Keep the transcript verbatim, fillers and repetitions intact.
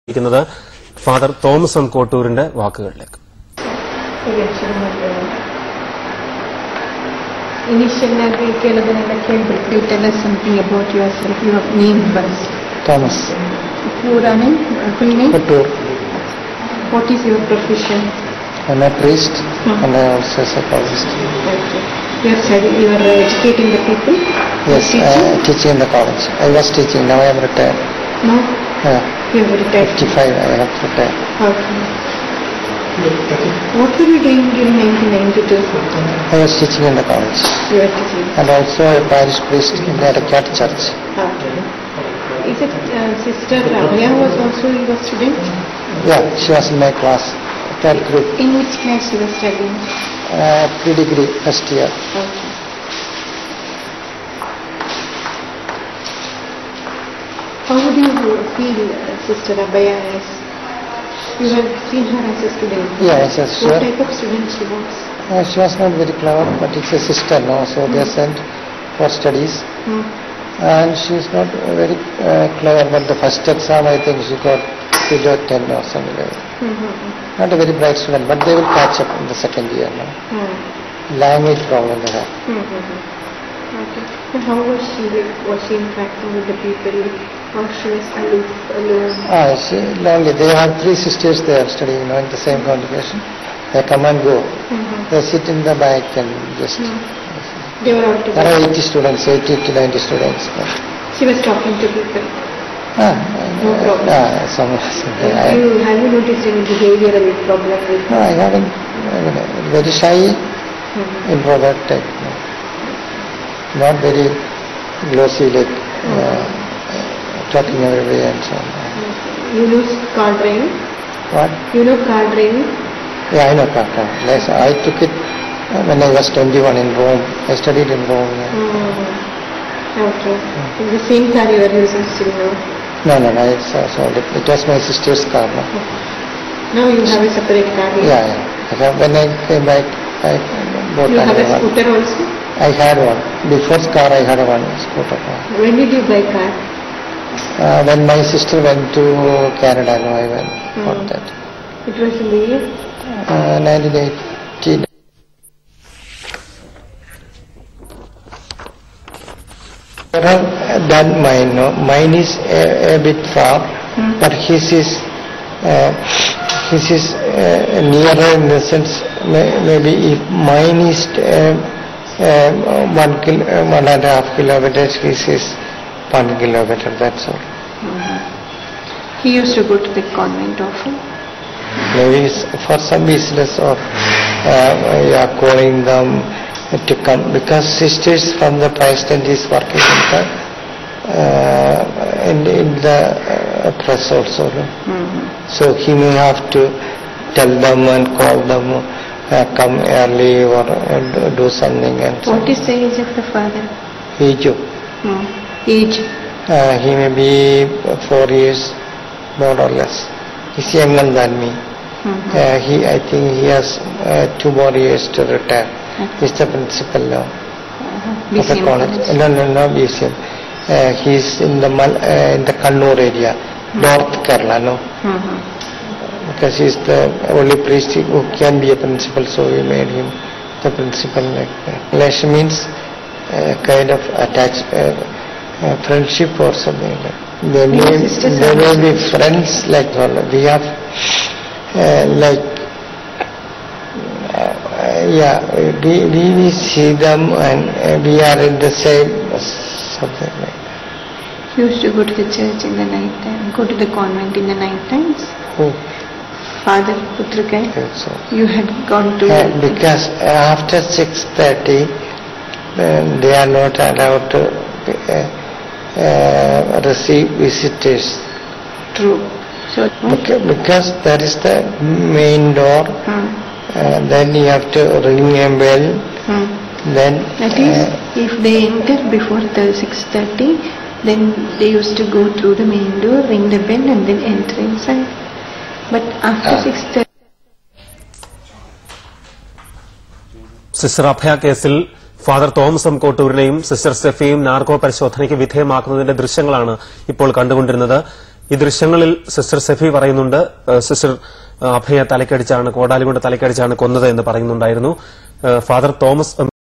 Father Thomas കോട്ടൂരിന്റെ വാക്കുകളിലേക്ക്. Initially, can you tell us something about yourself? Your name first. Thomas. Your name? Full name? Kotur. What is your profession? I'm a priest hmm. and I also a psychologist. Okay. You are studying, you are educating the people? Yes, teaching? Uh, teaching in the college. I was teaching, now I am retired. No? Yeah. You have retired? fifty-five, I have retired. Okay. What were you doing in nineteen ninety-two? I was teaching in the college. You were teaching? And also a parish priest in the Cat Church. Okay. Is it uh, Sister Abhaya was also your student? Yeah, she was in my class, third group. In which class she was studying? Uh, pre-degree, first year. Okay. How would you feel uh, Sister Abhaya as? You have seen her as a student? Yeah, as a student. What type of student she was? Uh, she was not very clever, but it's a sister now, so mm. they sent for studies. Mm. And she is not very uh, clever, but the first exam I think she got below ten or something like that. Mm-hmm. Not a very bright student, but they will catch up in the second year now. Mm. Language problem they have. Mm-hmm. Okay. And how was she? Was she interacting with the people? Or she was aloof, alone? Ah, she lonely. They have three sisters they are studying now in the same congregation. They come and go. Mm-hmm. They sit in the back and just... Mm. They were all together? There are eighty students, eighty to ninety students. She was talking to people? Ah, no problem? Ah, some, some, have, you, have you noticed any behavioral problem with her? No, I haven't. I mean, very shy, mm-hmm. introvert type. No. Not very glossy like mm-hmm. uh, talking every way and so on. Okay. You know car driving? What? You know car driving? Yeah, I know car driving. Yes, I took it when I was twenty-one in Rome. I studied in Rome. Yeah. Mm-hmm. Okay. Mm-hmm. Is the same car you are using still now? No, no, no. It's, uh, so it, it was my sister's car. No? Okay. Now you have a separate car here? Yeah, yeah. I have, when I came back, I bought You have a one. scooter also? I had one. Before car, I had one scooter. When did you buy car? Uh, when my sister went to Canada, no, I went mm. for that. It was in the year? Uh, nineteen eighty. I have done mine, no. Mine is a, a bit far, mm. but his is uh, his is uh, nearer in the sense. May, maybe if mine is uh, uh, one kil, uh, one and a half kilometers, his is one kilometer. That's all. Mm-hmm. He used to go to the convent often. Maybe for some business or uh, yeah, calling them to come, because sisters from the Protestant is working in the uh, in, in the uh, press also. No? Mm-hmm. So he may have to tell them and call them, uh, come early or uh, do something. And what so. Is the age of the father? Age. Mm. Age. Uh, he may be four years, more or less. He's younger than me. Mm-hmm. Uh, he, I think he has uh, two more years to retire. Okay. He's the principal now uh-huh. of the college. college. No, no, no, B C M. Uh, he's in the Mal, uh, in the Kannur area, mm-hmm. North Kerala, no. Mm-hmm. Because he's the only priest who can be a principal, so we made him the principal. Like that. Relation means uh, kind of attached uh, uh, friendship or something like that. They may, they may be friends like all. We have uh, like uh, yeah, we, we we see them and uh, we are in the same something like that. You used to go to the church in the night time, go to the convent in the night times? Who? Father Putrakai? Yes, so. You had gone to... Uh, because after six thirty, uh, they are not allowed to uh, uh, receive visitors. True. So because, because that is the main door, hmm. uh, then you have to ring a bell. Hmm. Then that is, uh, if they enter before the six thirty, then they used to go through the main door, ring the bell, and then enter inside. But after uh, six thirty. Sister Abhaya കേസിൽ father Thomas കോട്ടൂരിനെയും sister സ്റ്റെഫിയും narco പരിശോധനയ്ക്ക് വിധേയമാക്കുന്നതിന്റെ ദൃശ്യങ്ങളാണ് ഇപ്പോൾ കണ്ടുകൊണ്ടിരുന്നത്. ഈ ദൃശ്യങ്ങളിൽ sister Sephy പറയുന്നുണ്ട്, സിസ്റ്റർ അഭയ തലക്കടിച്ചാണ്, കോടാലി കൊണ്ട് തലക്കടിച്ചാണ് കൊന്നത് എന്ന് പറയുന്നുണ്ടായിരുന്നു. Father Thomas